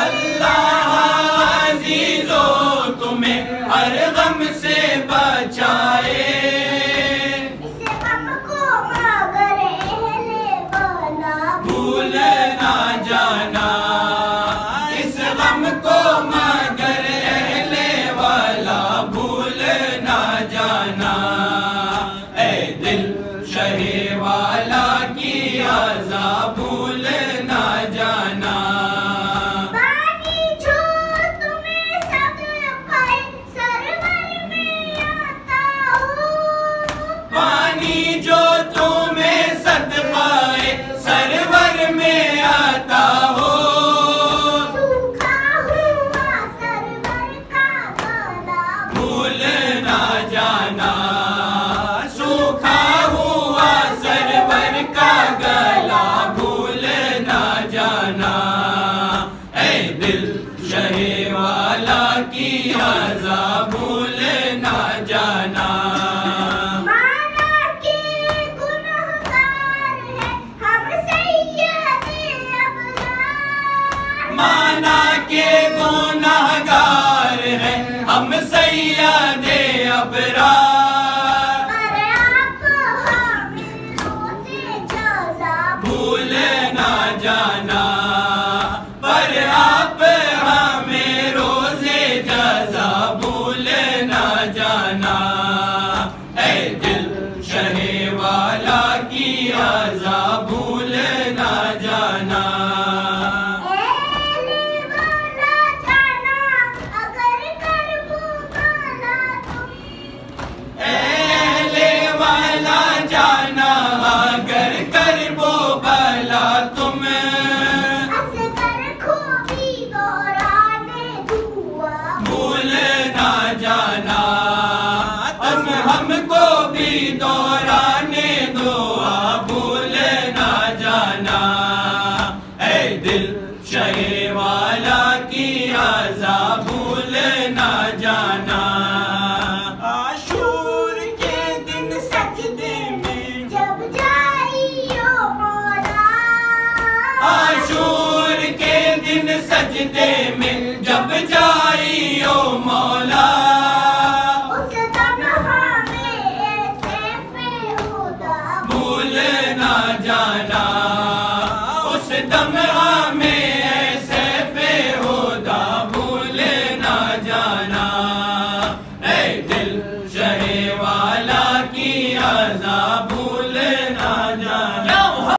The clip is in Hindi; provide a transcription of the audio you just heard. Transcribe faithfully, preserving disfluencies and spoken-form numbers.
अल्लाह अज़ीज़ो तुम्हें हर गम से बचाए। इस गम को मगर अहले वाला भूल ना जाना, इस गम को मगर अहले वाला भूल ना जाना। ऐ दिल शहे वाला की आज़ा भूल ना जाना। पानी जो तुम्हें सदक़े सरवर में आता हो, पानी जो तुम्हें सदक़े सरवर में आता हो। सूखा हुआ सरवर का गला भूल ना जाना, सूखा हुआ सरवर का गला भूल ना जाना। ऐ दिल शहे वाला की आज़ा भूल ना जाना। माना के गुनहगार है हम सैयदे अबरार, माना के गुनहगार हैं हम सैयदे अबरार। पर आप हमें रोज़े जज़ा भूल ना जाना, पर आप हमें रोज़े जज़ा भूल ना जाना। ऐ दिल शहे वाला की आज़ा भूल ना जाना। अहले वाला जाना अगर करबो भला तुम, अहले वाला जाना अगर करबो भला तुम। असगर खूबी दौराने दुआ भूल ना जाना, तुम हमको भी दौराने दुआ भूल ना जाना। ऐ दिल शहे वाला की आज़ा भूल ना जाना। आशूर के दिन सजदे में, जब जाइयो मौला, आशूर के दिन सजदे में जब जाइयो मौला। उस दम हमें ऐसे पे खुदा भूल ना जाना, उस दम